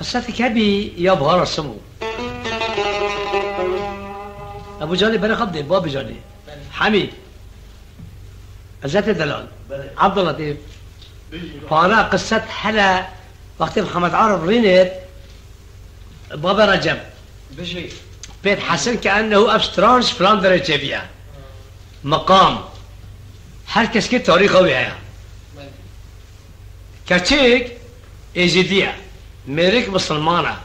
قصتك هبي يا بهار سمو ابو جاني بني قبضي بابي جاني حميد عزت الدلال عبد اللطيف فانا قصة حلا وقت محمد عارف رينت بابا رجب بشي بيت حسن كأنه أبسترانس فلاندر جيبيا مقام هر کس که تاریخ ویایا کچیک ایزیدیه میریک مسلمانه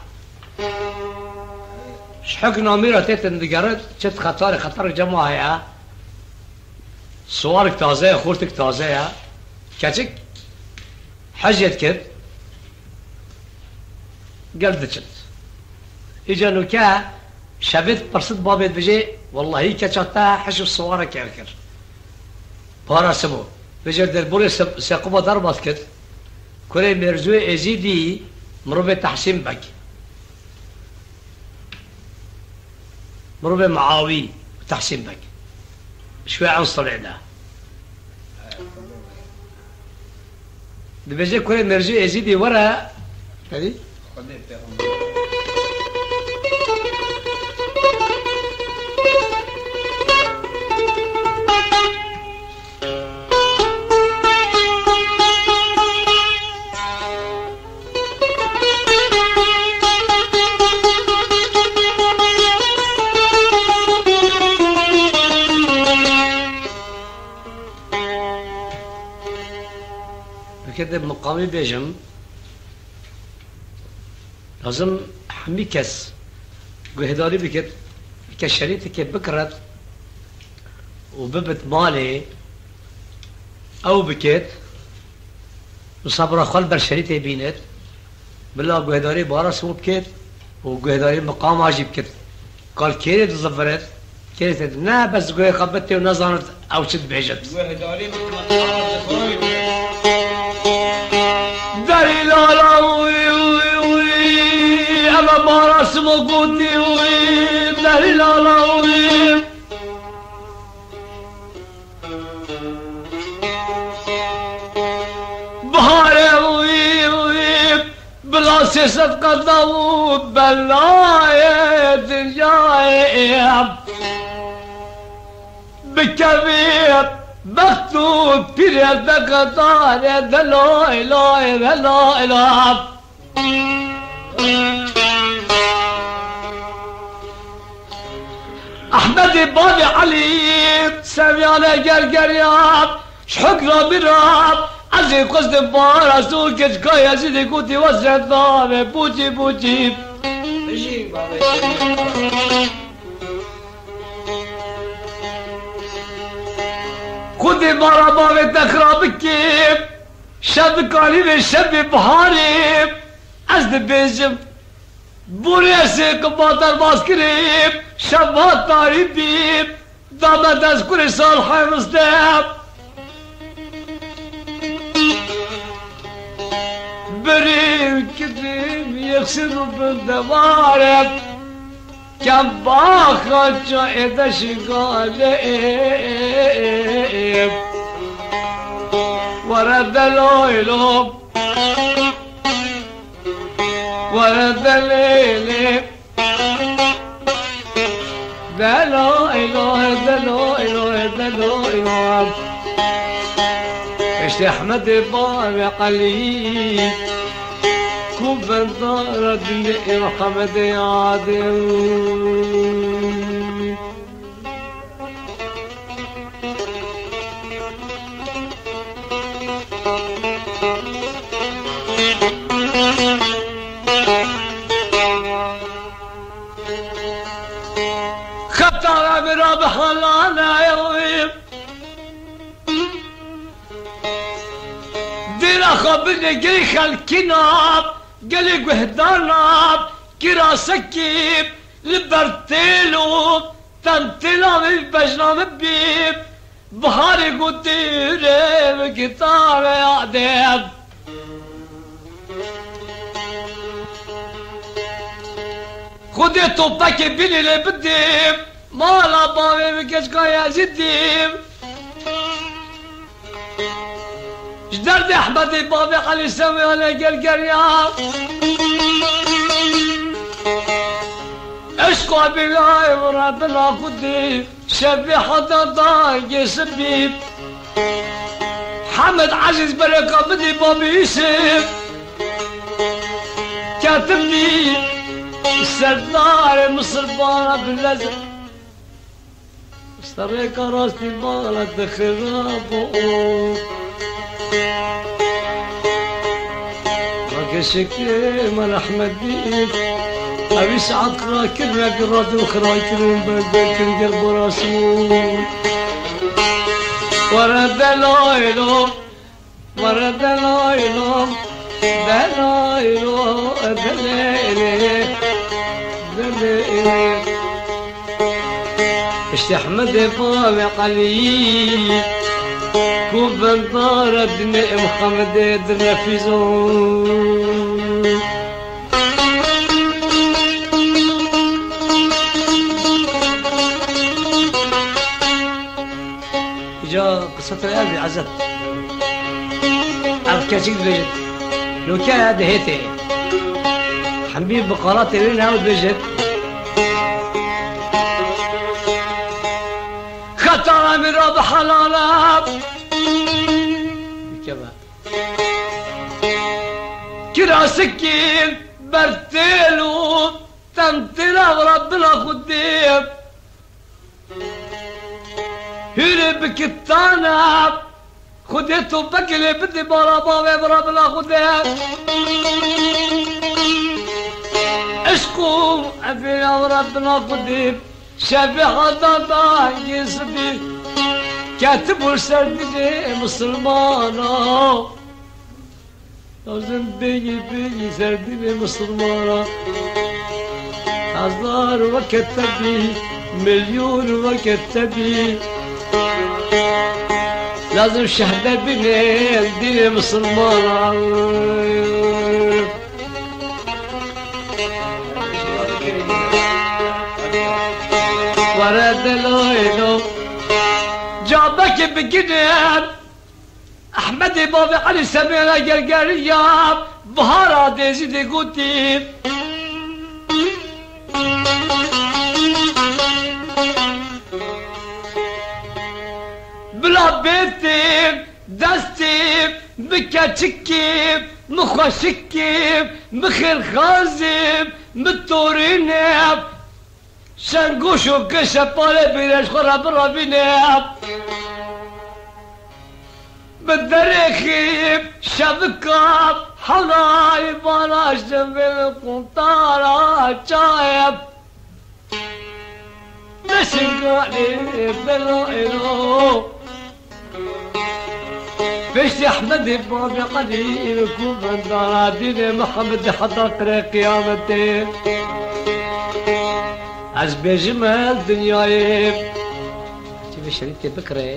شحق نامی را تیت اندگرد چت خطر جمعه هیا سوارك تازه خورتك تازه کچیک حجت کرد قلب دچت اجا نوكا شبت برصد بابت بجي والله كچتا حشو الصوارة كركر بارا سمو بجي دربوري ساقوبة ضربت كد كوري مرزوي ازيدي مروبي تحسين بك مروبي معاوي تحسين بك شوي عنصر عدا بجي كوري مرزوي ازيدي ورا هذي بكذب مقامي بيجم لازم حمي كس قهداري بكت كشريتك بكرت وببت مالي او بكت وصبر خال برشريتي بينت بالله قهداري بارس مو بكت وقهداري مقام عجيب كت قال كيرت ظفرت كيرت نا بس قهي خبتي ونظرت او شد بهجت قهداري مقام داري لا لا اما بارس موجودي داري لا لا بهاري بلا سياسة قدام بلاية جايب بكبير مكتوب بيرد قطار دلو إله دلو إله أحمد بابي علي سميانا قرقرياب شحقنا براب عزي قصد بارسو كشكايا زيدي كنتي وزردان بوجي بوجي بشي بابا خودی مارا باوی تخراب کیم شب کاری و شب بهاریم از بیجم بوری سے کباتر باز کریم شب تاری بیم دامت از کل سال حمزدم بریم کدیم یکسر بندوارم كم باخد جايدش قالب ورد الليل ورد الليل دلائل دلائل دلائل اشتي احمد بابي قليل كوب دار دنيا محمد عادل خطر براب حلانا يوم دير خبرني قري خلكناب قلق وهداناب كرا سكيب لبرتيلو تنتلام البجنام بيب بهاري قديري بكتاب يعدب خدي طوبك بيني اللي بديب مالا بابي بكشكا يا زديب جدرد احمد بابي علي سوي على قرقر يا اشكو بلاي ورد لا خدي شبي حدا ضايق سبيب حمد عزيز بركة بدي بابي يوسف كاتبني السردار مصر بارا باللزق استريك راسي بارا دخرابو راكشك مال احمد بيك ابي سعد راكب قراد وخرايتهم بدك القلب راسي ورد لايلو ورد لايلو دلايلو دليلي دليلي اشت احمد بابي قليل كوب انطار الدنيا محمد درنا في زون جا قصة القلب عزت الكاشيك بجد لو كان هذا هيتي حبيب بقرات لنا وبجد خطر من رب حلالا كما كرا سكين برتلو تمتلا وربنا خديم هربك الطانب خديته بكلي بدي برابا بربنا خديم اشكو ابينا وربنا خديم شافي حدا ضايق صديق كاتب وسردني مسلمانا لازم بيجي سردني مسلمانا هزار وكتبي مليون وكتبي لازم شهدة بني الدنيا مسلمانا ورد لويلو جابك بقدر احمد بابي علي سمينا قرقرية بهارا ديزي دي قوتي بلا بيتي دستي بكاتشكي مخوشكي مخير خازم متوريني شنقوشو كشا بالي بيناش خورا برا بينام بالدريخيب شبكة حلاي بلاش جنبي القنطارة جايب نشنقالي بلائلو فيش احمد بابي قليل كوب دارادين محمد حضر قيامتي از بجمال دنیای چه شریک بکره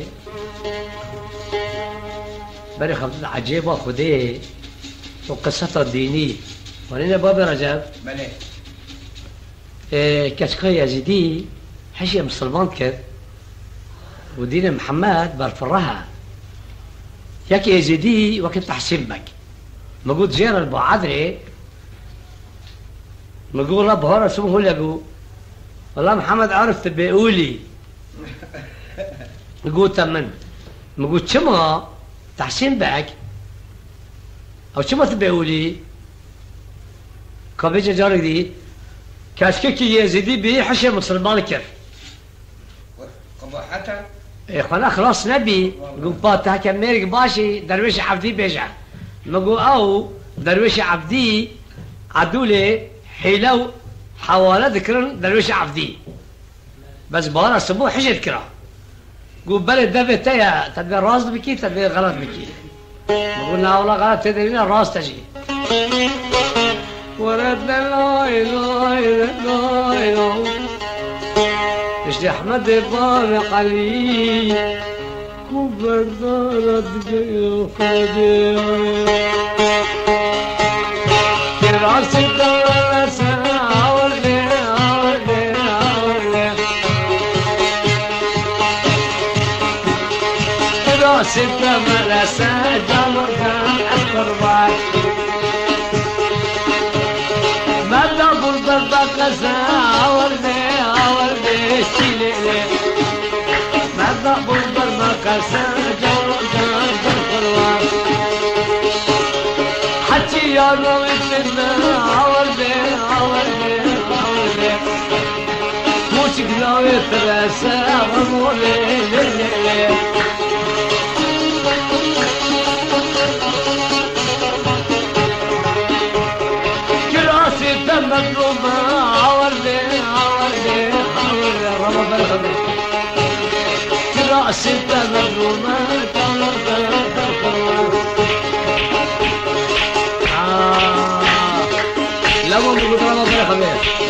برای خبر عجیبه خوده و قصة دینی ولينا بابي رجب بله كشكاية يزيدي حشي مسلمان كد ودين محمد برفرها ياك يزيدي وقت تحسين بك مقود جير البعادري مقول رب هورا سمه لقو والله محمد عرف بيقولي مقول تمن مقول شما تحسين بك او شما تبيقولي كابيجا جارك دي كاشكي يزيدي بيه حشي مسلمان كر قباحتها اخوانا خلاص نبي نقول باتا كميرك باشي درويش عبدي بيجع نقول او درويش عبدي عدولي حيلو حوالة ذكرن درويش عبدي بس بارا سموه حجة ذكرى قول بلد دفع تايا تبي راس بكي تبي غلط بكي نقول لا والله غلط تدرين الراس تجي ورد لا اله الا الله اشتي احمد بابي علي كبر دارت جيو خدي راسي دار سنة عولي عولي عولي راسي دار سنة جمرها أكبر بعد ماذا قلت بقزة عوردي سيلي ماذا بلبر مقاسة جوجان بالقروان حتي يا رويتنا عوردي موسيق ناوي تراسة غمولي للي كراسي مظلومة عوردي رمض الخميس كراسي مظلومة لا مو رمض الخميس